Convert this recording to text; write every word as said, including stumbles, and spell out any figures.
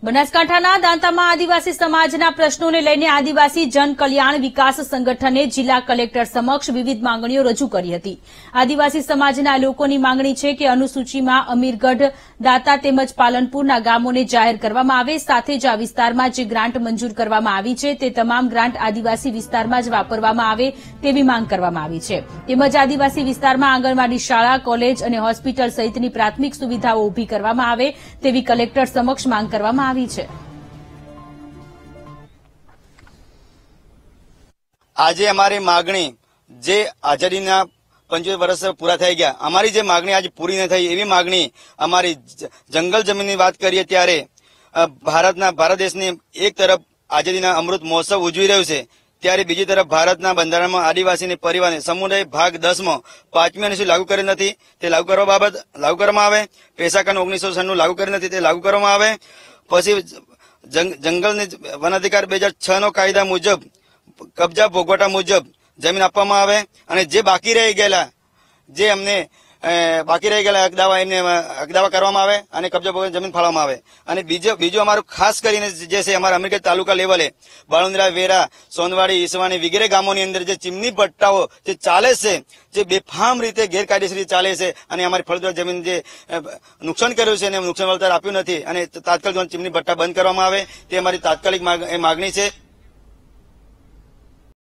બનાસકાંઠાના દાંતામાં આદિવાસી સમાજના પ્રશ્નોને લઈને આદિવાસી જન કલ્યાણ વિકાસ સંગઠને જિલ્લા કલેક્ટર સમક્ષ વિવિધ માંગણીઓ રજૂ કરી હતી। આદિવાસી સમાજના લોકોની માંગણી છે કે અનુસૂચિમાં અમીરગઢ, દાતા તેમજ પાલનપુરના ગામોને જાહેર કરવામાં આવે, સાથે જ આ વિસ્તારમાં જે ગ્રાન્ટ મંજૂર કરવામાં આવી છે તે તમામ ગ્રાન્ટ આદિવાસી વિસ્તારમાં જ વાપરવામાં આવે તેવી માંગ કરવામાં આવી છે। તેમજ આદિવાસી વિસ્તારમાં આંગણવાડી શાળા, કોલેજ અને હોસ્પિટલ સહિતની પ્રાથમિક સુવિધાઓ ઊભી કરવામાં આવે તેવી કલેક્ટર સમક્ષ માંગ કરવામાં આવી છે। આજે અમારી માગણી જે આઝાદીના પંચોતેર વર્ષ પૂરા થઈ ગયા, અમારી જે માગણી આજે પૂરી ન થઈ એવી માગણી અમારી જંગલ જમીનની વાત કરીએ ત્યારે ભારતના ભારત દેશની એક તરફ આઝાદીના અમૃત મહોત્સવ ઉજવી રહ્યું છે, ત્યારે બીજી તરફ ભારતના બંધારણમાં આદિવાસીની પરિવારને સમુદાય ભાગ દસમાં પાંચમી અનુસૂચિ લાગુ કરી નથી, તે લાગુ કરવા બાબત લાગુ કરવામાં આવે। પેશા કાનૂન ઓગણીસો છન્નું લાગુ કરી નથી, તે લાગુ કરવામાં આવે। પછી જંગલની વન અધિકાર બે હજાર છ નો કાયદા મુજબ કબજા ભોગવટા મુજબ જમીન આપવામાં આવે અને જે બાકી રહી ગયેલા જે અમને બાકી રહી ગયેલા હકદાવા એમને હકદાવા કરવામાં આવે અને કબજા ભોગવટ જમીન ફાળવવામાં આવે। અને બીજો બીજું અમારું ખાસ કરીને જે છે અમારા અમીરગઢ તાલુકા લેવલે બાળુંદ્રા, વેરા, સોનવાડી, ઈસવાણી વગેરે ગામોની અંદર જે ચીમની પટ્ટાઓ જે ચાલે છે, જે બેફામ રીતે ગેરકાયદેસર રીતે ચાલે છે અને અમારી ફળદ્રુપ જમીન જે નુકસાન કર્યું છે એને નુકસાન વળતર આપ્યું નથી અને તાત્કાલિક ચીમની પટ્ટા બંધ કરવામાં આવે તે અમારી તાત્કાલિક માગણી છે।